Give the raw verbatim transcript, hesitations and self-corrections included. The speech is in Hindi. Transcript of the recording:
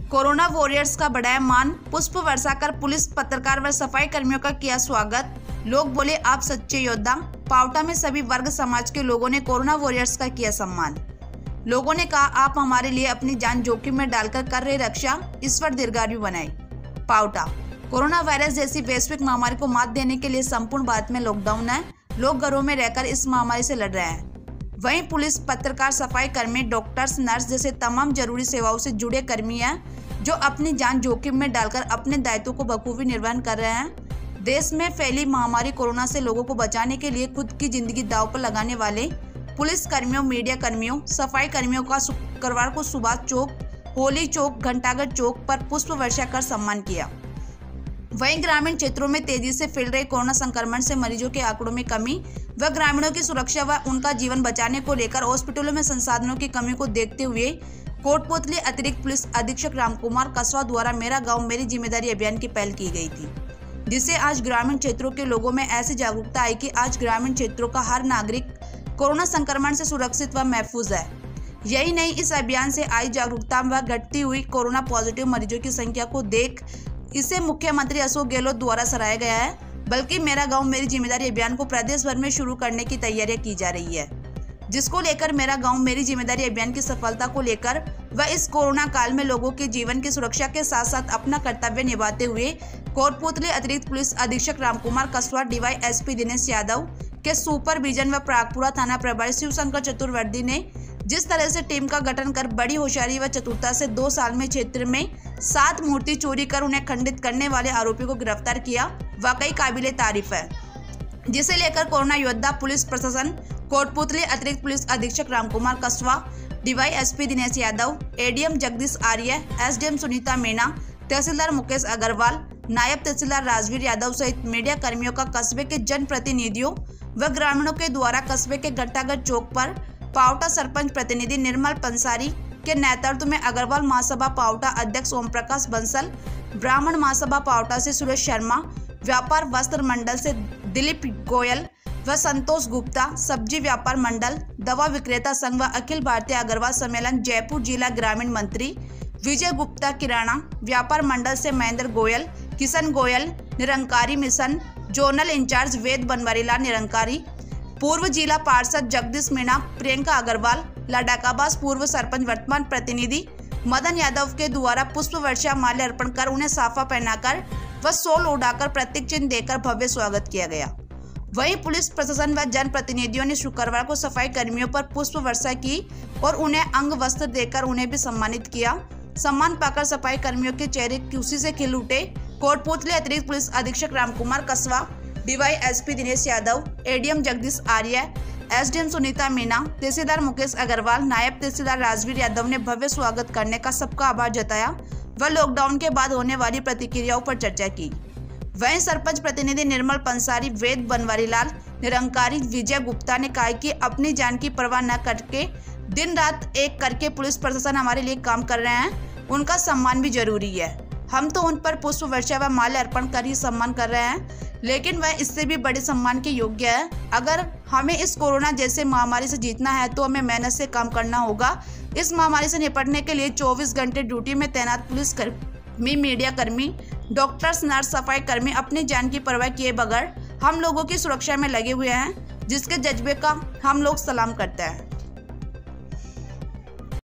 कोरोना वॉरियर्स का बढ़ाया मान, पुष्प वर्षा कर पुलिस, पत्रकार व सफाई कर्मियों का किया स्वागत। लोग बोले आप सच्चे योद्धा। पावटा में सभी वर्ग समाज के लोगों ने कोरोना वॉरियर्स का किया सम्मान। लोगों ने कहा आप हमारे लिए अपनी जान जोखिम में डालकर कर रहे रक्षा, ईश्वर दीर्घायु बनाए। पावटा कोरोना वायरस जैसी वैश्विक महामारी को मात देने के लिए संपूर्ण भारत में लॉकडाउन है। लोग घरों में रहकर इस महामारी से लड़ रहे हैं। वहीं पुलिस, पत्रकार, सफाई कर्मी, डॉक्टर्स, नर्स जैसे तमाम जरूरी सेवाओं से जुड़े कर्मी हैं जो अपनी जान जोखिम में डालकर अपने दायित्वों को बखूबी निर्वहन कर रहे हैं। देश में फैली महामारी कोरोना से लोगों को बचाने के लिए खुद की जिंदगी दांव पर लगाने वाले पुलिस कर्मियों, मीडिया कर्मियों, सफाई कर्मियों का शुक्रवार को सुभाष चौक, होली चौक, घंटाघर चौक पर पुष्प वर्षा कर सम्मान किया। वहीं ग्रामीण क्षेत्रों में तेजी से फैल रहे कोरोना संक्रमण से मरीजों के आंकड़ों में कमी व ग्रामीणों की सुरक्षा व उनका जीवन बचाने को लेकर हॉस्पिटलों में संसाधनों की कमी को देखते हुए कोटपुतली अतिरिक्त पुलिस अधीक्षक रामकुमार कसवा द्वारा मेरा गांव मेरी जिम्मेदारी अभियान की पहल की गई थी, जिससे आज ग्रामीण क्षेत्रों के लोगों में ऐसी जागरूकता आई कि आज ग्रामीण क्षेत्रों का हर नागरिक कोरोना संक्रमण से सुरक्षित व महफूज है। यही नहीं, इस अभियान से आई जागरूकता व घटती हुई कोरोना पॉजिटिव मरीजों की संख्या को देख इसे मुख्यमंत्री अशोक गहलोत द्वारा सराहा गया है, बल्कि मेरा गांव मेरी जिम्मेदारी अभियान को प्रदेश भर में शुरू करने की तैयारियां की जा रही है, जिसको लेकर मेरा गांव मेरी जिम्मेदारी अभियान की सफलता को लेकर व इस कोरोना काल में लोगों के जीवन की सुरक्षा के साथ साथ अपना कर्तव्य निभाते हुए कोटपुतली अतिरिक्त पुलिस अधीक्षक रामकुमार कसवा, डीवाईएसपी दिनेश यादव के सुपरविजन व प्रागपुरा थाना प्रभारी शिवशंकर चतुर्वेदी ने जिस तरह से टीम का गठन कर बड़ी होशियारी व चतुरता से दो साल में क्षेत्र में सात मूर्ति चोरी कर उन्हें खंडित करने वाले आरोपी को गिरफ्तार किया, वाकई काबिले तारीफ है। जिसे लेकर कोरोना योद्धा पुलिस प्रशासन, कोटपुतली अतिरिक्त पुलिस अधीक्षक Ramkumar Kaswa, DYSP Dinesh Yadav, ADM Jagdish Arya, SDM Sunita Meena, तहसीलदार मुकेश अग्रवाल, नायब तहसीलदार राजवीर यादव सहित मीडिया कर्मियों का कस्बे के जनप्रतिनिधियों व ग्रामीणों के द्वारा कस्बे के घंटाघर चौक पर पावटा सरपंच प्रतिनिधि निर्मल पंसारी के नेतृत्व में अग्रवाल महासभा पावटा अध्यक्ष ओम प्रकाश बंसल, ब्राह्मण महासभा पावटा से सुरेश शर्मा, व्यापार वस्त्र मंडल से दिलीप गोयल व संतोष गुप्ता, सब्जी व्यापार मंडल, दवा विक्रेता संघ व अखिल भारतीय अग्रवाल सम्मेलन जयपुर जिला ग्रामीण मंत्री विजय गुप्ता, किराना व्यापार मंडल से Mahendra Goyal, Kishan Goyal, Nirankari mission zonal incharge Ved Banwarilal Nirankari, पूर्व जिला पार्षद जगदीश मीणा, प्रियंका अग्रवाल, लडाकाबाज पूर्व सरपंच वर्तमान प्रतिनिधि मदन यादव के द्वारा पुष्प वर्षा माल्य अर्पण कर उन्हें साफा पहनाकर व शॉल उड़ाकर प्रतीक चिन्ह देकर भव्य स्वागत किया गया। वहीं पुलिस प्रशासन व जनप्रतिनिधियों ने शुक्रवार को सफाई कर्मियों पर पुष्प वर्षा की और उन्हें अंग वस्त्र देकर उन्हें भी सम्मानित किया। सम्मान पाकर सफाई कर्मियों के चेहरे खुशी से खिल उठे। कोटपुतली अतिरिक्त पुलिस अधीक्षक Ramkumar Kaswa, DYSP Dinesh Yadav, ADM Jagdish Arya, SDM Sunita Meena, तहसीलदार मुकेश अग्रवाल, नायब तहसीलदार राजवीर यादव ने भव्य स्वागत करने का सबका आभार जताया व लॉकडाउन के बाद होने वाली प्रतिक्रियाओं पर चर्चा की। वहीं सरपंच प्रतिनिधि निर्मल पंसारी, वेद बनवारीलाल निरंकारी, विजय गुप्ता ने कहा कि अपनी जान की परवाह न करके दिन रात एक करके पुलिस प्रशासन हमारे लिए काम कर रहे हैं, उनका सम्मान भी जरूरी है। हम तो उन पर पुष्प वर्षा व माल्य अर्पण कर ही सम्मान कर रहे हैं, लेकिन वह इससे भी बड़े सम्मान के योग्य है। अगर हमें इस कोरोना जैसे महामारी से जीतना है तो हमें मेहनत से काम करना होगा। इस महामारी से निपटने के लिए चौबीस घंटे ड्यूटी में तैनात पुलिस कर्मी, मीडिया कर्मी, डॉक्टर्स, नर्स, सफाई कर्मी अपनी जान की परवाह किए बगैर हम लोगों की सुरक्षा में लगे हुए हैं, जिसके जज्बे का हम लोग सलाम करते हैं।